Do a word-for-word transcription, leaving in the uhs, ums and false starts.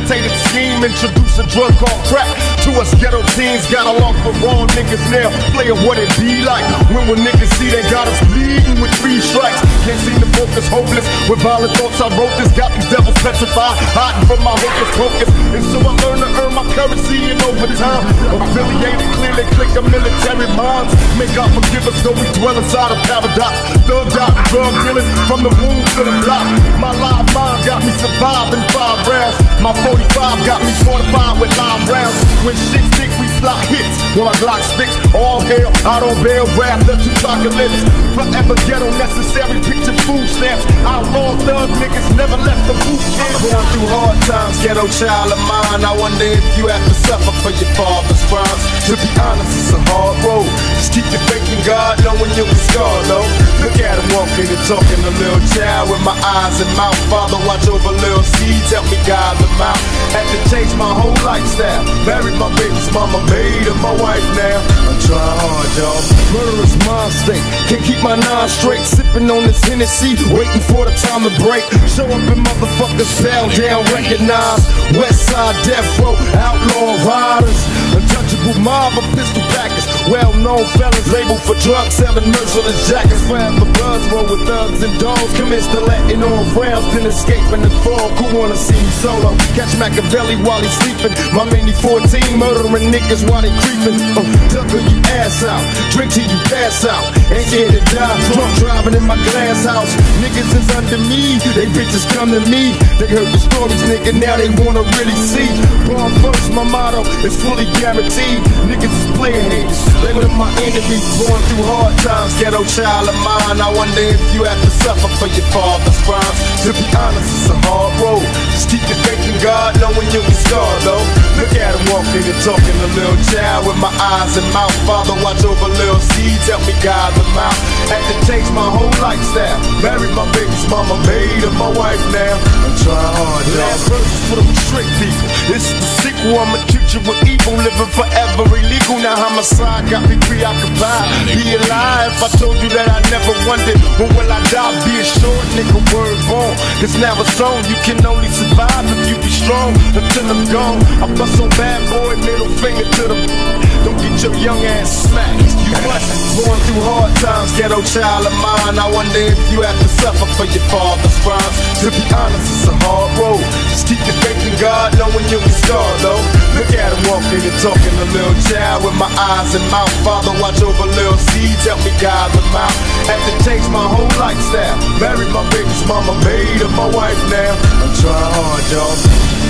premeditated scheme, introduce a drug called crack to us ghetto teens. Got along for wrong niggas now, playing what it be like. When when niggas see they got us bleeding with three strikes. Can't seem to focus, hopeless with violent thoughts. I wrote this, got these devils petrified, hiding from my hopeless focus. And so I learned to earn my currency in overtime. Affiliated, clearly click of military minds. May God forgive us, though we dwell inside a paradox. Thugged out, drug dealing from the womb to the block. My live mind got me surviving five rounds. My forty-five got me fortified with live rounds. When shit stick, we fly hits. While my Glock sticks, all hell, I don't bail, rap, the two apocalypse. Forever ghetto necessary, picture food stamps. Outlaw thug niggas never left the boot camp. Going through hard times, ghetto child of mine. I wonder if you have to suffer for your father's crimes. To be honest, it's a hard road. Just keep your faith in God, knowing you'll be scarred, though. Look at him walking and talking, a little child with my eyes and mouth. Father, watch over little seeds, help me guide them out. Had to change my whole lifestyle. Married my baby's mama, made her my wife now. I'm trying hard, y'all. Murder is my state. Can't keep my nine straight. Sipping on this Hennessy, waiting for the time to break. Show up in motherfuckers, down, down, recognize. West side death row, outlaw riders. Untouchable mob of pistol packers. Well-known felons labeled for drugs, selling merciless jackets. Forever buzz roll with thugs and dogs. Commence to letting off rounds, then escaping the fog. Who wanna see me solo? Catch Machiavelli while he's sleeping. My mini fourteen murdering niggas while they creeping. Uh, Tucker you ass out, drink till you pass out. Ain't scared to die, drunk driving in my glass house. Niggas is under me, they bitches come to me. They heard the stories, nigga, now they wanna really see. Born first, my motto is fully guaranteed. Niggas is player haters, they were my enemies. Going through hard times, ghetto child of mine. I wonder if you have to suffer for your father's crimes. To be honest, it's a hard road. Just keep your faith in God, knowing you'll be scarred, though. Look at him walking and talking, a little child with my eyes and mouth. Father, watch over little seeds, help me guide them out. Had to change my whole lifestyle. Married my baby's mama, made her my wife now. I'm trying hard, y'all. Last verse is for them trick people. This is the sequel, I'ma treat you with evil. Living forever illegal, now homicide got me preoccupied. Be alive, I told you that I never wondered when will I die. Be a short nigga, word born. It's now a song, you can only survive if you be strong. Until I'm gone, I bust on bad boy, middle finger to them. Don't get your young ass smacked. You must going through hard times, ghetto child of mine. I wonder if you have to suffer for your father's crimes. To be honest, it's a hard road. Just keep your faith in God, knowing you'll be scarred, though. Look at him walking and talking, a little child with my eyes and mouth. Father, watch over little seeds, help me guide them out. Had to change my whole lifestyle. Married my baby's mama, made her my wife now. I'm trying hard, y'all.